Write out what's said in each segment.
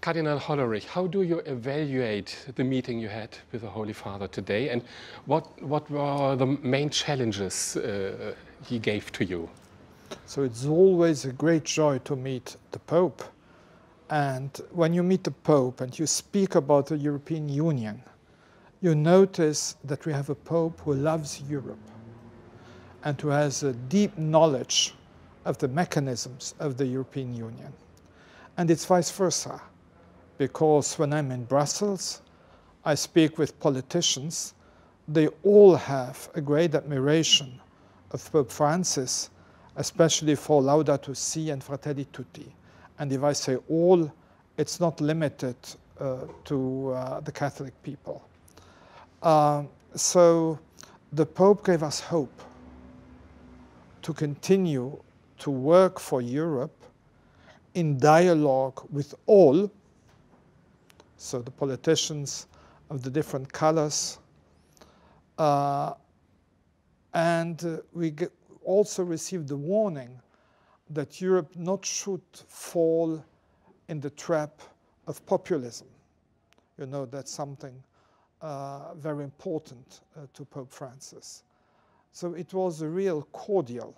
Cardinal Hollerich, how do you evaluate the meeting you had with the Holy Father today, and what were the main challenges he gave to you? So it's always a great joy to meet the Pope. And when you meet the Pope and you speak about the European Union, you notice that we have a Pope who loves Europe and who has a deep knowledge of the mechanisms of the European Union. And it's vice versa, because when I'm in Brussels, I speak with politicians. They all have a great admiration of Pope Francis, especially for Laudato Si and Fratelli Tutti. And if I say all, it's not limited to the Catholic people. So the Pope gave us hope to continue to work for Europe in dialogue with all, so the politicians of the different colors. We also received the warning that Europe not should fall in the trap of populism. You know, that's something very important to Pope Francis. So it was a real cordial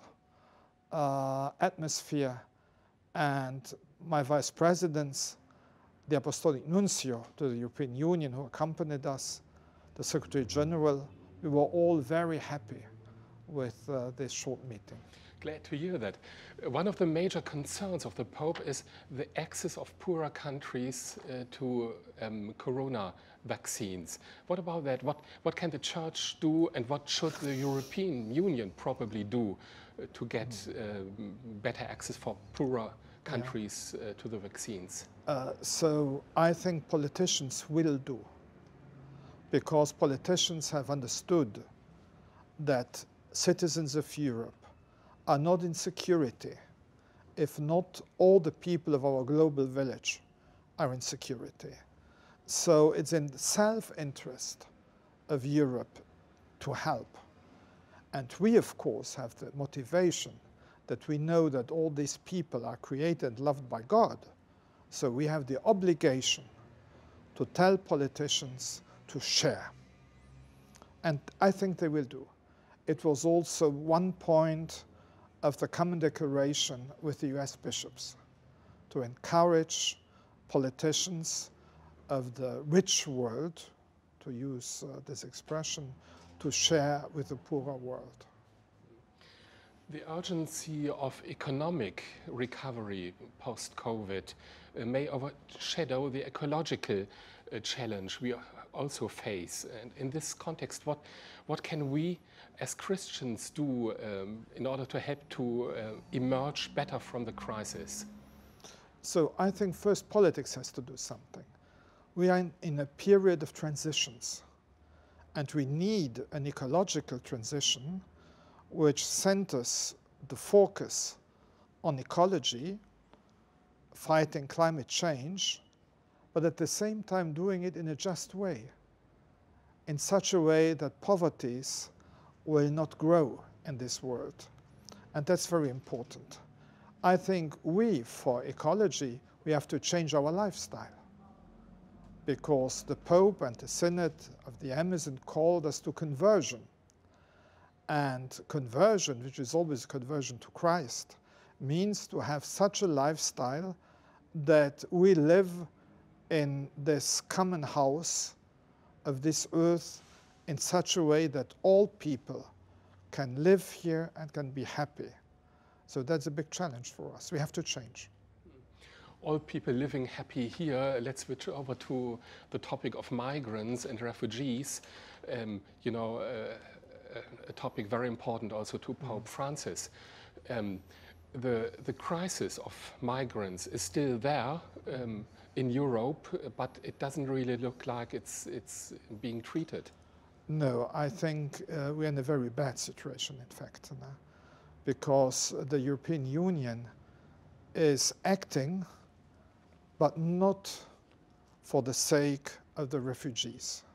atmosphere, and my vice presidents, the Apostolic Nuncio to the European Union who accompanied us, the Secretary General, we were all very happy with this short meeting. Glad to hear that. One of the major concerns of the Pope is the access of poorer countries to corona vaccines. What about that? What can the Church do, and what should the European Union probably do to get better access for poorer countries to the vaccines? So I think politicians will do, because politicians have understood that citizens of Europe are not in security if not all the people of our global village are in security. So it's in the self-interest of Europe to help. And we, of course, have the motivation that we know that all these people are created and loved by God. So we have the obligation to tell politicians to share. And I think they will do. It was also one point of the common declaration with the US bishops to encourage politicians of the rich world, to use this expression, to share with the poorer world. The urgency of economic recovery post-COVID may overshadow the ecological challenge we also face. And in this context, what can we as Christians do in order to help to emerge better from the crisis? So I think first politics has to do something. We are in a period of transitions, and we need an ecological transition which centers the focus on ecology, fighting climate change, but at the same time doing it in a just way, in such a way that poverties will not grow in this world. And that's very important. I think for ecology, we have to change our lifestyle, because the Pope and the Synod of the Amazon called us to conversion. And conversion, which is always conversion to Christ, means to have such a lifestyle that we live in this common house of this earth in such a way that all people can live here and can be happy. So that's a big challenge for us. We have to change. All people living happy here. Let's switch over to the topic of migrants and refugees. You know, a topic very important also to Pope Francis. The crisis of migrants is still there in Europe, but it doesn't really look like it's being treated. No, I think we're in a very bad situation, in fact, because the European Union is acting, but not for the sake of the refugees.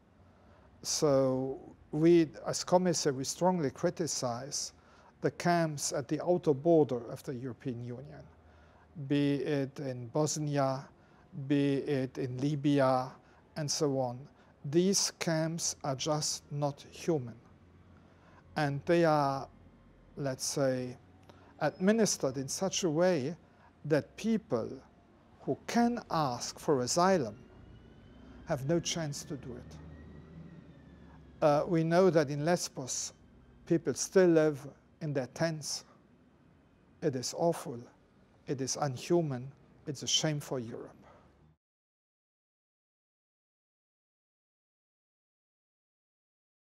So we, as COMECE, we strongly criticize the camps at the outer border of the European Union, be it in Bosnia, be it in Libya, and so on. These camps are just not human. And they are, let's say, administered in such a way that people who can ask for asylum have no chance to do it. We know that in Lesbos, people still live in their tents. It is awful. It is unhuman. It's a shame for Europe.